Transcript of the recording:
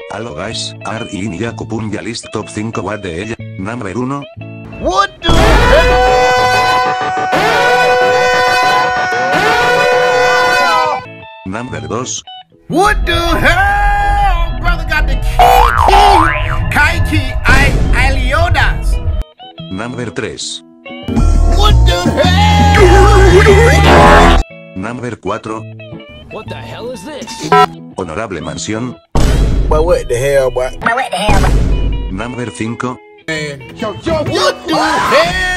Hello guys, are in Yakupun list top 5 what de ella, number 1. What the hell? Number 2. What the hell? Brother got the key, Iliodas. Number 3. What the hell? Number 4. What the hell is this? Honorable Mansión. But what the hell, boy? Number 5. Yo, what the hell?